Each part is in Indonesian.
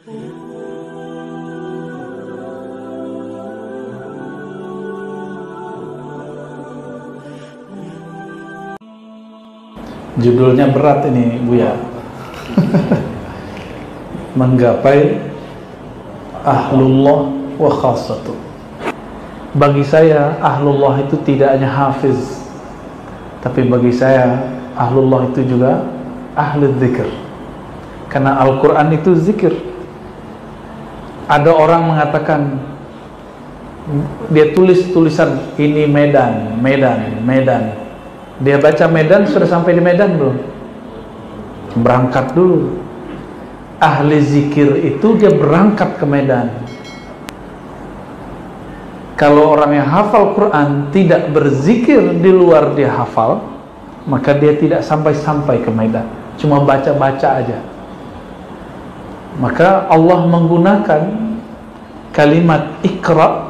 Judulnya berat ini, Buya. Menggapai ahlullah wa khassatu. Bagi saya ahlullah itu tidak hanya hafiz, tapi bagi saya ahlullah itu juga ahli dzikir. Karena Al-Quran itu zikir. Ada orang mengatakan, dia tulis tulisan ini Medan, Medan, Medan. Dia baca Medan, sudah sampai di Medan belum? Berangkat dulu. Ahli zikir itu dia berangkat ke Medan. Kalau orang yang hafal Quran tidak berzikir di luar dia hafal, maka dia tidak sampai-sampai ke Medan, cuma baca-baca aja. Maka Allah menggunakan kalimat Iqra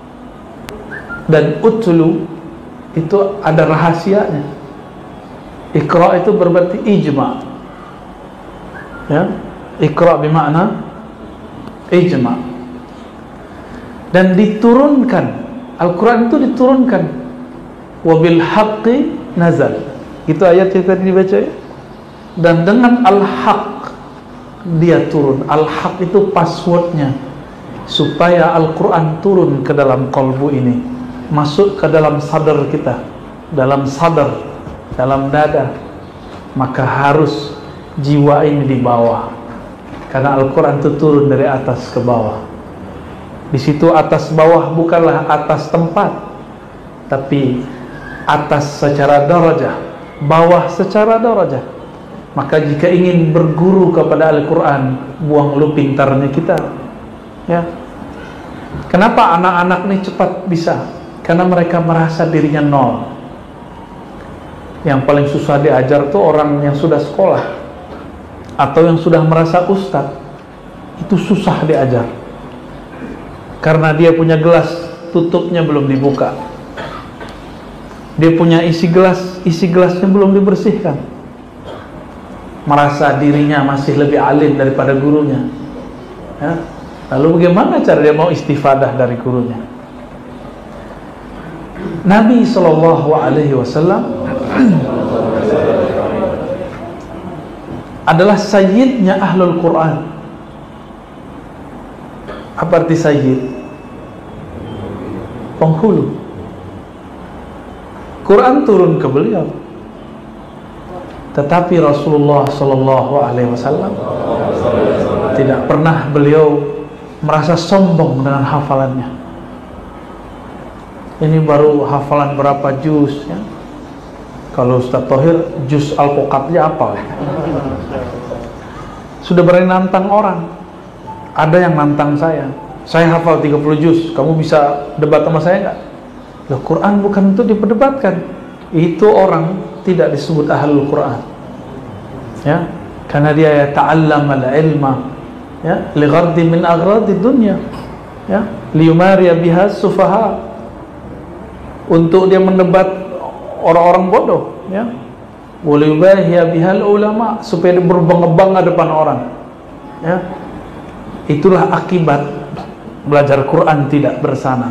dan Utlu, itu ada rahasianya. Iqra itu berarti ijma, ya. Iqra bermakna ijma. Dan diturunkan, Al-Quran itu diturunkan, wabil haqqi nazal. Itu ayat yang tadi dibaca ya. Dan dengan al-haq dia turun. Al-haq itu passwordnya, supaya Al-Quran turun ke dalam kalbu ini, masuk ke dalam sadar kita, dalam sadar, dalam dada. Maka harus jiwa ini di bawah, karena Al-Quran itu turun dari atas ke bawah. Di situ atas bawah bukanlah atas tempat, tapi atas secara darajah, bawah secara darajah. Maka jika ingin berguru kepada Al-Quran, buang lu pintarnya kita, ya. Kenapa anak-anak ini cepat bisa? Karena mereka merasa dirinya nol. Yang paling susah diajar tuh orang yang sudah sekolah atau yang sudah merasa ustadz. Itu susah diajar, karena dia punya gelas, tutupnya belum dibuka. Dia punya isi gelasnya belum dibersihkan. Merasa dirinya masih lebih alim daripada gurunya, ya. Lalu bagaimana cara dia mau istifadah dari gurunya? Nabi SAW adalah sayyidnya ahlul Quran. Apa arti sayyid? Penghulu. Quran turun ke beliau, tetapi Rasulullah SAW tidak pernah beliau merasa sombong dengan hafalannya. Ini baru hafalan berapa juz, ya? Kalau Ustaz Thohir juz Al-Poqatnya apa? Sudah berani nantang orang. Ada yang nantang saya hafal 30 juz, kamu bisa debat sama saya nggak? Loh, Quran bukan untuk diperdebatkan. Itu orang tidak disebut ahlul Quran, ya, karena dia ya ta'allamal ilma, ya, li ghardi min aghradi dunya, ya, liyumariya biha sufaha, untuk dia mendebat orang-orang bodoh, ya, waliyubahiya bihal ulama, supaya dia berbangga-bangga depan orang, ya. Itulah akibat belajar Quran tidak bersanad.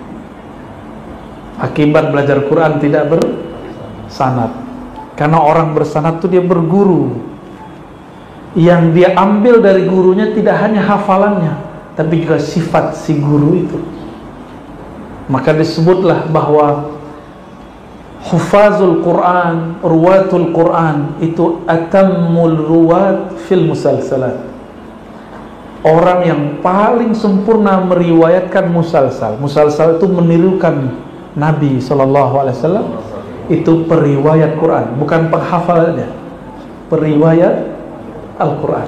Akibat belajar Quran tidak bersanad, karena orang bersanad itu dia berguru. Yang dia ambil dari gurunya tidak hanya hafalannya, tapi juga sifat si guru itu. Maka disebutlah bahwa hufazul Quran, ruwatul Quran itu atammul ruwat fil musalsalat. Orang yang paling sempurna meriwayatkan musalsal. Musalsal itu menirukan Nabi SAW. Itu periwayat Quran, bukan penghafalannya, periwayat Al-Quran.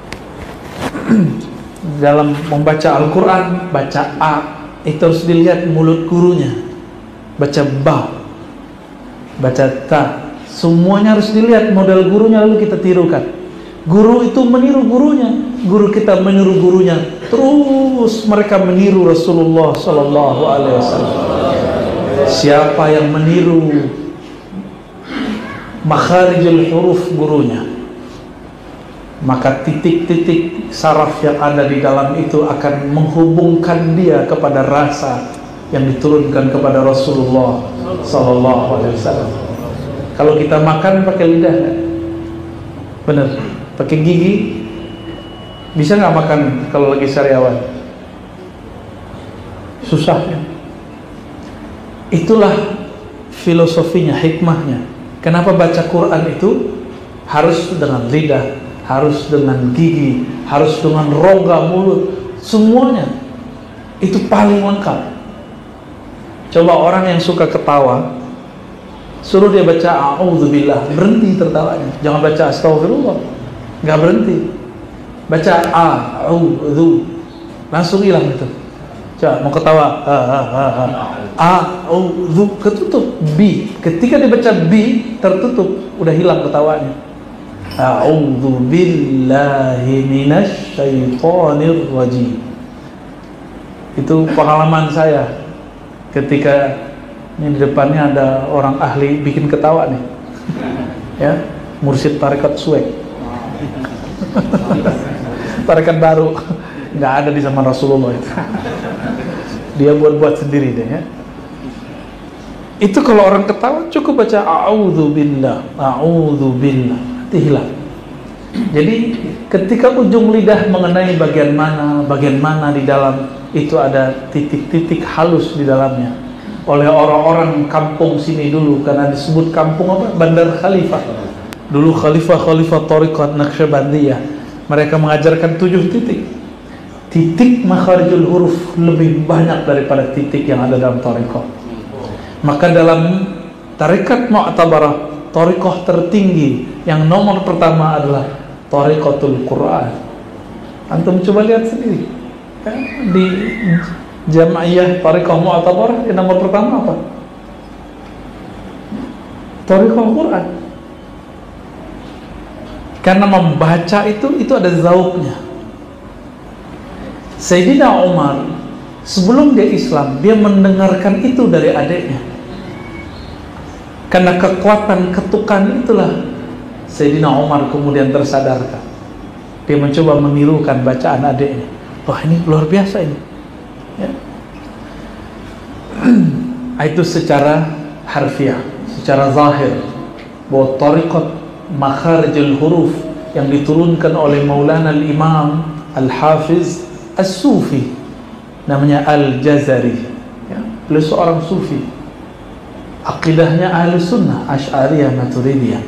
Dalam membaca Al-Quran, baca A, itu harus dilihat mulut gurunya. Baca Ba, baca Ta, semuanya harus dilihat model gurunya, lalu kita tirukan. Guru itu meniru gurunya, guru kita meniru gurunya, terus mereka meniru Rasulullah SAW. Siapa yang meniru makharijul huruf gurunya, maka titik-titik saraf yang ada di dalam itu akan menghubungkan dia kepada rasa yang diturunkan kepada Rasulullah Sallallahu Alaihi Wasallam. Kalau kita makan pakai lidah, bener, pakai gigi, bisa nggak makan kalau lagi sariawan? Susah ya. Itulah filosofinya, hikmahnya. Kenapa baca Quran itu harus dengan lidah, harus dengan gigi, harus dengan rongga mulut, semuanya itu paling lengkap. Coba orang yang suka ketawa, suruh dia baca a'udzubillah, berhenti tertawanya. Jangan baca astagfirullah, nggak berhenti. Baca a'udzu, langsung hilang itu. Coba mau ketawa, a'udzu, ketutup. B, ketika dibaca B tertutup, udah hilang ketawanya. A'udzu billahi minasy syaithanir rajim. Itu pengalaman saya ketika ini di depannya ada orang ahli bikin ketawa nih, ya, mursyid tarekat Suwek, tarekat baru, nggak ada di zaman Rasulullah itu. Dia buat sendiri deh ya. Itu kalau orang ketawa cukup baca a'udzubillah, nanti hilang. Jadi ketika ujung lidah mengenai bagian mana di dalam itu ada titik-titik halus di dalamnya. Oleh orang-orang kampung sini dulu, karena disebut kampung apa? Bandar Khalifah. Dulu khalifah Thariqat Naqsyabandiyah. Mereka mengajarkan 7 titik. Titik makharijul huruf lebih banyak daripada titik yang ada dalam thariqah. Maka dalam tarekat Mu'tabarah, thariqah tertinggi yang nomor pertama adalah thariqatul Quran. Antum coba lihat sendiri. Di Jamaiyah Thariqah Mu'tabarah yang nomor pertama apa? Thariqah Quran. Karena membaca itu ada zauknya. Sayyidina Umar sebelum dia Islam, dia mendengarkan itu dari adiknya. Karena kekuatan ketukan itulah Sayyidina Umar kemudian tersadarkan. Dia mencoba menirukan bacaan adiknya. Wah, ini luar biasa ini ya. Itu secara harfiah, secara zahir, bahwa thariqat makharijul huruf yang diturunkan oleh Maulana al-Imam Al-Hafiz As-Sufi, namanya Al-Jazari ya. Beliau seorang sufi, akidahnya ahli sunnah Asy'ariyah Maturidiyah,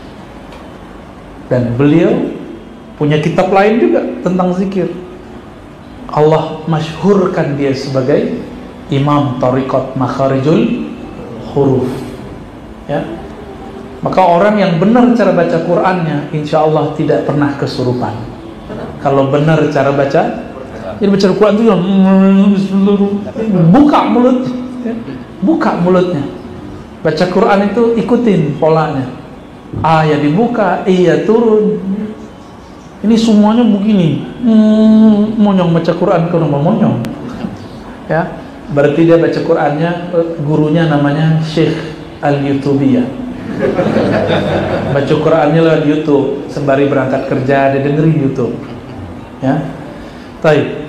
dan beliau punya kitab lain juga tentang zikir. Allah masyhurkan dia sebagai imam thariqat makharijul huruf ya. Maka orang yang benar cara baca Qur'annya, insya Allah tidak pernah kesurupan. Kalau benar cara baca, jadi baca Al-Quran itu buka mulut ya. Buka mulutnya. Baca Quran itu ikutin polanya. Ya dibuka, iya turun. Ini semuanya begini. Monyong baca Quran ke rumah monyong. Ya, berarti dia baca Qurannya, gurunya namanya Syekh Al-Yutubiyah. Baca Qurannya lewat YouTube, sembari berangkat kerja dia dengerin YouTube. Ya. Baik.